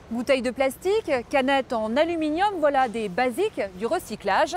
Bouteilles de plastique, canettes en aluminium, voilà des basiques du recyclage.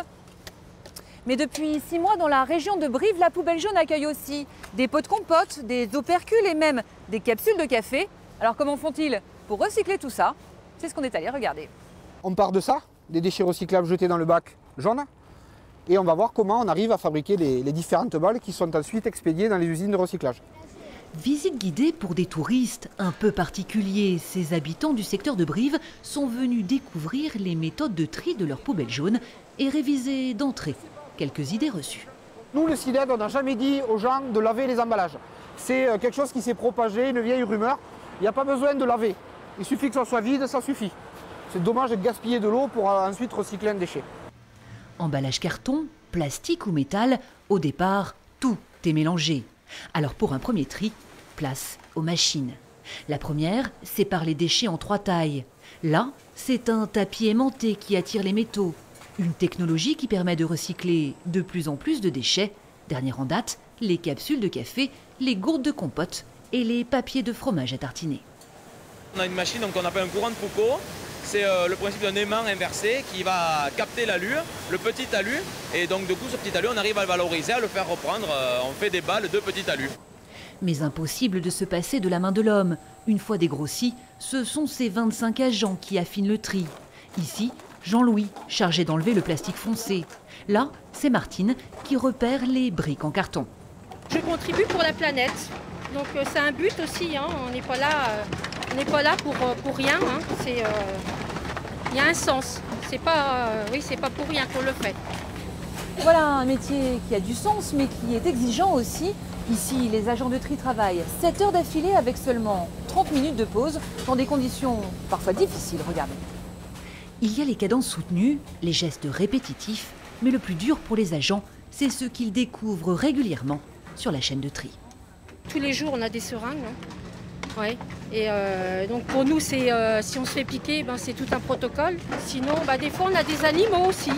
Mais depuis 6 mois, dans la région de Brive, la poubelle jaune accueille aussi des pots de compote, des opercules et même des capsules de café. Alors comment font-ils pour recycler tout ça? C'est ce qu'on est allé regarder. On part de ça, des déchets recyclables jetés dans le bac jaune, et on va voir comment on arrive à fabriquer les différentes balles qui sont ensuite expédiées dans les usines de recyclage. Visite guidée pour des touristes un peu particuliers. Ces habitants du secteur de Brive sont venus découvrir les méthodes de tri de leurs poubelles jaunes et réviser d'entrée quelques idées reçues. Nous, le CIDED, on n'a jamais dit aux gens de laver les emballages. C'est quelque chose qui s'est propagé, une vieille rumeur. Il n'y a pas besoin de laver. Il suffit que ça soit vide, ça suffit. C'est dommage de gaspiller de l'eau pour ensuite recycler un déchet. Emballage carton, plastique ou métal, au départ, tout est mélangé. Alors pour un premier tri, place aux machines. La première sépare les déchets en 3 tailles. Là, c'est un tapis aimanté qui attire les métaux. Une technologie qui permet de recycler de plus en plus de déchets. Dernière en date, les capsules de café, les gourdes de compote et les papiers de fromage à tartiner. On a une machine qu'on appelle un courant de Foucault. C'est le principe d'un aimant inversé qui va capter l'alu, le petit alu. Et donc du coup, ce petit alu, on arrive à le valoriser, à le faire reprendre. On fait des balles de petit alu. Mais impossible de se passer de la main de l'homme. Une fois dégrossi, ce sont ces 25 agents qui affinent le tri. Ici, Jean-Louis, chargé d'enlever le plastique foncé. Là, c'est Martine qui repère les briques en carton. Je contribue pour la planète. Donc c'est un but aussi, hein. On n'est pas là pour rien. Hein. Il y a un sens. C'est pas pour rien qu'on le fait. Voilà un métier qui a du sens mais qui est exigeant aussi. Ici, les agents de tri travaillent 7 heures d'affilée avec seulement 30 minutes de pause dans des conditions parfois difficiles. Regardez. Il y a les cadences soutenues, les gestes répétitifs, mais le plus dur pour les agents, c'est ce qu'ils découvrent régulièrement sur la chaîne de tri. Tous les jours, on a des seringues. Hein. Ouais. Et donc pour nous, si on se fait piquer, c'est tout un protocole. Sinon, des fois, on a des animaux aussi.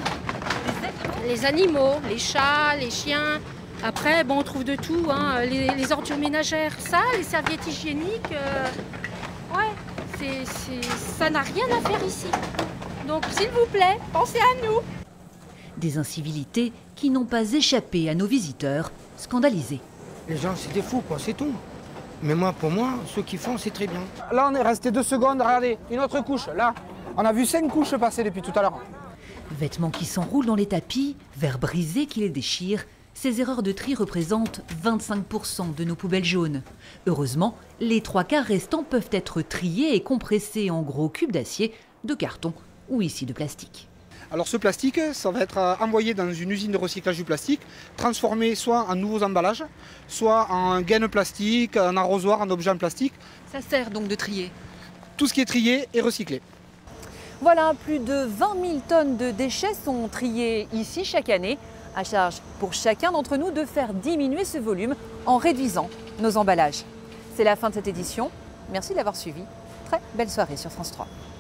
Les animaux, les chats, les chiens. Après, on trouve de tout. Hein. Les ordures ménagères, ça, les serviettes hygiéniques. Ça n'a rien à faire ici. Donc, s'il vous plaît, pensez à nous. Des incivilités qui n'ont pas échappé à nos visiteurs, scandalisés. Les gens, c'est des fous, quoi, c'est tout. Mais pour moi, ceux qui font, c'est très bien. Là, on est resté 2 secondes, regardez, une autre couche, là. On a vu 5 couches passer depuis tout à l'heure. Vêtements qui s'enroulent dans les tapis, verres brisés qui les déchirent. Ces erreurs de tri représentent 25% de nos poubelles jaunes. Heureusement, les 3/4 restants peuvent être triés et compressés en gros cubes d'acier, de carton ou ici de plastique. Alors ce plastique, ça va être envoyé dans une usine de recyclage du plastique, transformé soit en nouveaux emballages, soit en gaines plastique, en arrosoir, en objets en plastique. Ça sert donc de trier. Tout ce qui est trié est recyclé. Voilà, plus de 20 000 tonnes de déchets sont triés ici chaque année. À charge pour chacun d'entre nous de faire diminuer ce volume en réduisant nos emballages. C'est la fin de cette édition. Merci de l'avoir suivi. Très belle soirée sur France 3.